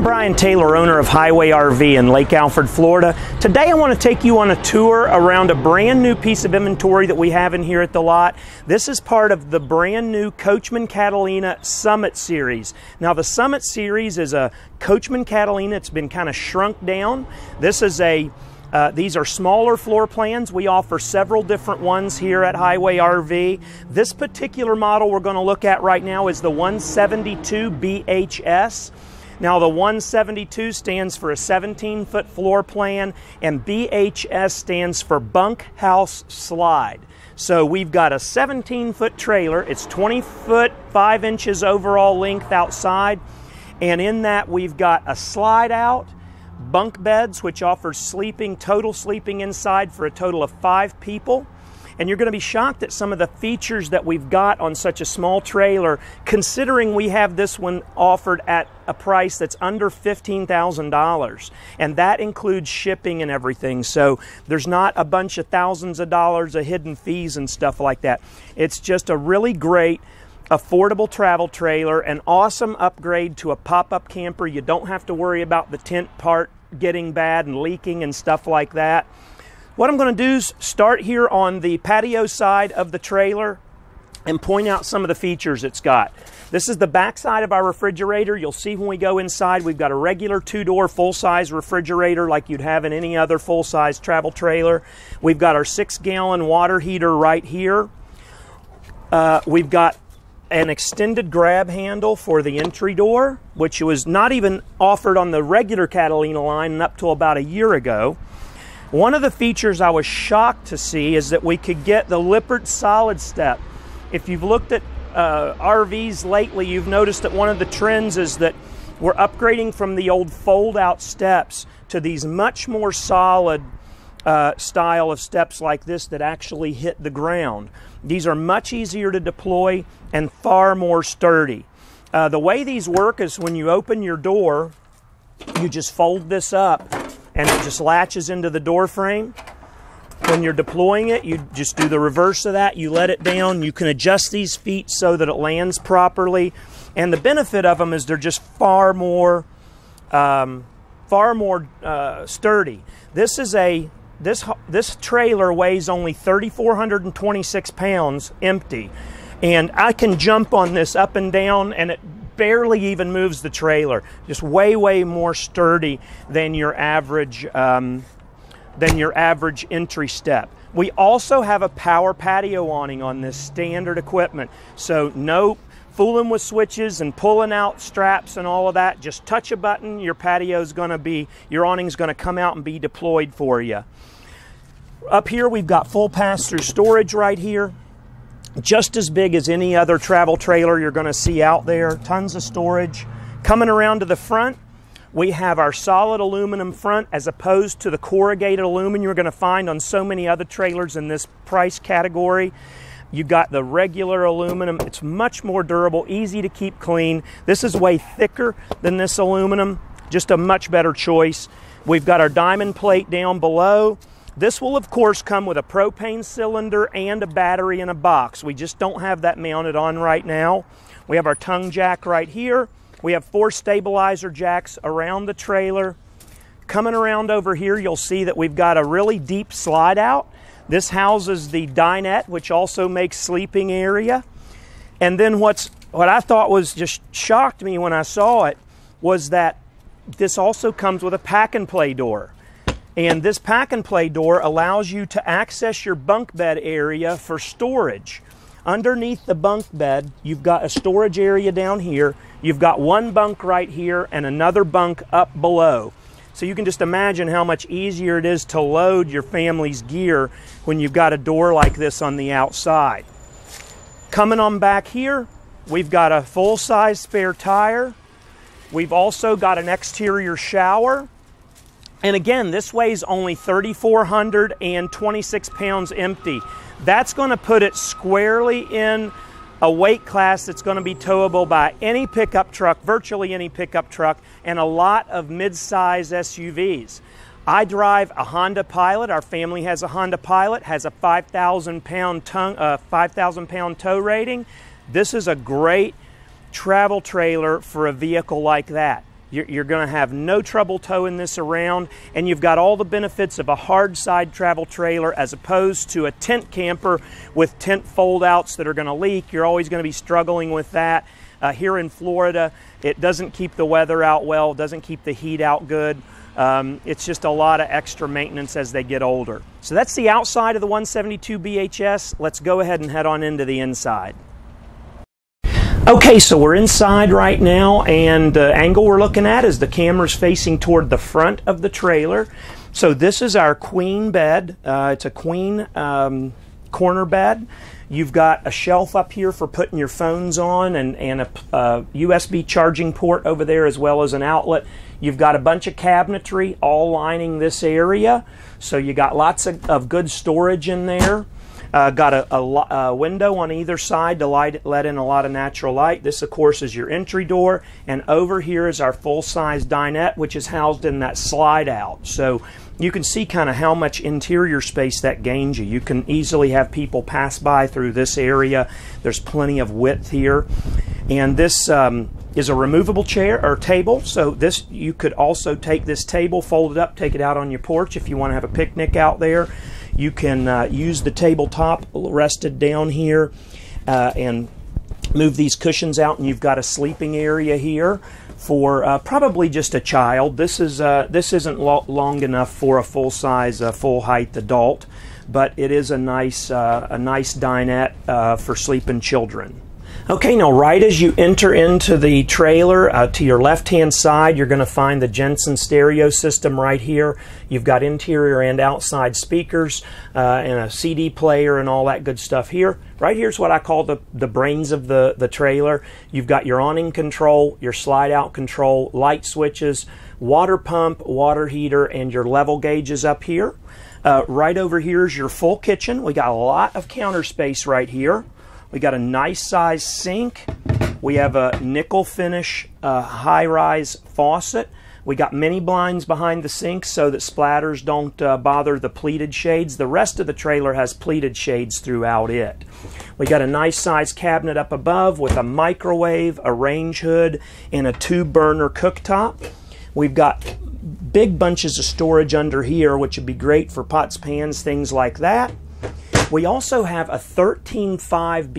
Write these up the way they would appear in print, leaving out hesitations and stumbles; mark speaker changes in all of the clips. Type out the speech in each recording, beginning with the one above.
Speaker 1: I'm Brian Taylor, owner of Highway RV in Lake Alfred, Florida. Today I want to take you on a tour around a brand new piece of inventory that we have in here at the lot. This is part of the brand new Coachmen Catalina Summitt series. Now the Summitt series is a Coachmen Catalina. It's been kind of shrunk down. This is these are smaller floor plans. We offer several different ones here at Highway RV. This particular model we're going to look at right now is the 172 BHS. Now the 172 stands for a 17-foot floor plan, and BHS stands for bunkhouse slide. So we've got a 17-foot trailer. It's 20 foot 5 inches overall length outside, and in that we've got a slide out, bunk beds, which offers total sleeping inside for a total of 5 people. And you're going to be shocked at some of the features that we've got on such a small trailer, considering we have this one offered at a price that's under $15,000. And that includes shipping and everything. So there's not a bunch of thousands of dollars of hidden fees and stuff like that. It's just a really great, affordable travel trailer, an awesome upgrade to a pop-up camper. You don't have to worry about the tent part getting bad and leaking and stuff like that. What I'm going to do is start here on the patio side of the trailer and point out some of the features it's got. This is the back side of our refrigerator. You'll see when we go inside, we've got a regular 2-door full-size refrigerator like you'd have in any other full-size travel trailer. We've got our 6-gallon water heater right here. We've got an extended grab handle for the entry door, which was not even offered on the regular Catalina line up till about a year ago. One of the features I was shocked to see is that we could get the Lippert solid step. If you've looked at RVs lately, you've noticed that one of the trends is that we're upgrading from the old fold-out steps to these much more solid style of steps like this that actually hit the ground. These are much easier to deploy and far more sturdy. The way these work is when you open your door, you just fold this up and it just latches into the door frame. When you're deploying it, you just do the reverse of that. You let it down. You can adjust these feet so that it lands properly. And the benefit of them is they're just far more sturdy. This trailer weighs only 3,426 pounds empty. And I can jump on this up and down, and it barely even moves the trailer. Just way more sturdy than your average entry step. We also have a power patio awning on this standard equipment. So no fooling with switches and pulling out straps and all of that. Just touch a button, your awning's gonna come out and be deployed for you. Up here we've got full pass-through storage right here. Just as big as any other travel trailer you're going to see out there. Tons of storage. Coming around to the front, we have our solid aluminum front as opposed to the corrugated aluminum you're going to find on so many other trailers in this price category. You've got the regular aluminum. It's much more durable, easy to keep clean. This is way thicker than this aluminum. Just a much better choice. We've got our diamond plate down below. This will, of course, come with a propane cylinder and a battery in a box. We just don't have that mounted on right now. We have our tongue jack right here. We have 4 stabilizer jacks around the trailer. Coming around over here, you'll see that we've got a really deep slide out. This houses the dinette, which also makes sleeping area. And then what I thought was just shocked me when I saw it was that this also comes with a pack and play door. And this pack and play door allows you to access your bunk bed area for storage. Underneath the bunk bed, you've got a storage area down here. You've got one bunk right here and another bunk up below. So you can just imagine how much easier it is to load your family's gear when you've got a door like this on the outside. Coming on back here, we've got a full-size spare tire. We've also got an exterior shower. And again, this weighs only 3,426 pounds empty. That's going to put it squarely in a weight class that's going to be towable by any pickup truck, virtually any pickup truck, and a lot of mid-size SUVs. I drive a Honda Pilot. Our family has a Honda Pilot, has a 5,000-pound tow rating. This is a great travel trailer for a vehicle like that. You're going to have no trouble towing this around, and you've got all the benefits of a hard side travel trailer as opposed to a tent camper with tent fold-outs that are going to leak. You're always going to be struggling with that. Here in Florida, it doesn't keep the weather out well, doesn't keep the heat out good. It's just a lot of extra maintenance as they get older. So that's the outside of the 172 BHS. Let's go ahead and head on into the inside. Okay, so we're inside right now, and the angle we're looking at is the camera's facing toward the front of the trailer. So this is our queen bed. It's a queen corner bed. You've got a shelf up here for putting your phones on, and a USB charging port over there, as well as an outlet. You've got a bunch of cabinetry all lining this area, so you got lots of good storage in there. Got a window on either side to let in a lot of natural light. This, of course, is your entry door, and over here is our full-size dinette, which is housed in that slide out. So you can see kind of how much interior space that gains you. You can easily have people pass by through this area. There's plenty of width here, and this is a removable chair or table. So this, you could also take this table, fold it up, take it out on your porch if you want to have a picnic out there. You can use the tabletop rested down here and move these cushions out, and you've got a sleeping area here for probably just a child. This isn't long enough for a full-size, full-height adult, but it is a nice dinette for sleeping children. Okay, now right as you enter into the trailer, to your left-hand side, you're going to find the Jensen stereo system right here. You've got interior and outside speakers and a CD player and all that good stuff here. Right here's what I call the brains of the trailer. You've got your awning control, your slide-out control, light switches, water pump, water heater, and your level gauges up here. Right over here is your full kitchen. We got a lot of counter space right here. We got a nice size sink. We have a nickel finish high-rise faucet. We got mini blinds behind the sink so that splatters don't bother the pleated shades. The rest of the trailer has pleated shades throughout it. We got a nice size cabinet up above with a microwave, a range hood, and a 2-burner cooktop. We've got big bunches of storage under here, which would be great for pots, pans, things like that. We also have a 13,500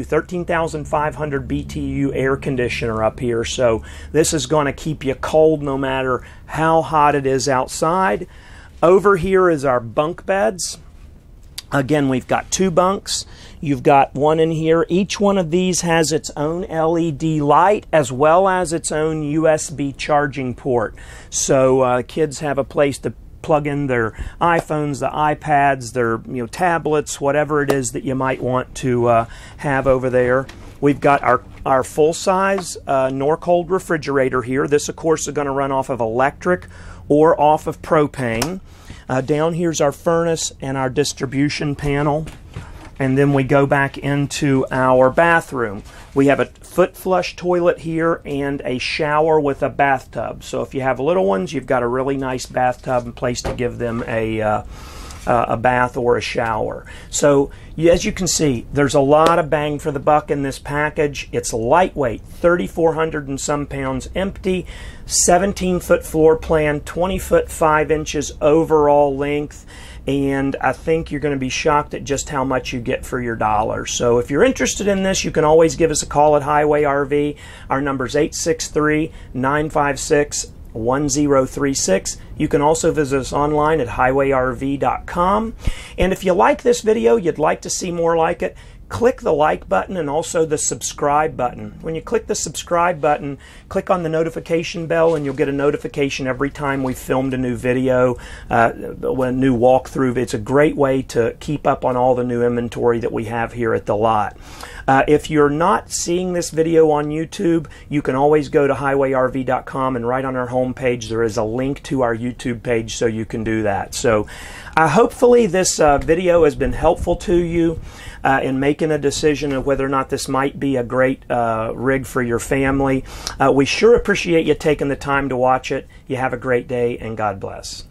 Speaker 1: BTU air conditioner up here, so this is going to keep you cold no matter how hot it is outside. Over here is our bunk beds. Again, we've got 2 bunks. You've got one in here. Each one of these has its own LED light as well as its own USB charging port. So kids have a place to plug in their iPhones, the iPads, their tablets, whatever it is that you might want to have over there. We've got our full-size Norcold refrigerator here. This, of course, is going to run off of electric or off of propane. Down here's our furnace and our distribution panel. And then we go back into our bathroom. We have a foot flush toilet here and a shower with a bathtub. So if you have little ones, you've got a really nice bathtub and place to give them a bath or a shower. So as you can see, there's a lot of bang for the buck in this package. It's lightweight, 3,400 and some pounds empty, 17-foot floor plan, 20 foot 5 inches overall length. And I think you're going to be shocked at just how much you get for your dollar. So if you're interested in this, you can always give us a call at Highway RV. Our number is 863-956-1036. You can also visit us online at highwayrv.com. And if you like this video, you'd like to see more like it, click the like button and also the subscribe button. When you click the subscribe button, click on the notification bell and you'll get a notification every time we've filmed a new video, a new walkthrough. It's a great way to keep up on all the new inventory that we have here at the lot. If you're not seeing this video on YouTube, you can always go to highwayrv.com, and right on our homepage there is a link to our YouTube page so you can do that. So hopefully this video has been helpful to you in making a decision of whether or not this might be a great rig for your family. We sure appreciate you taking the time to watch it. You have a great day, and God bless.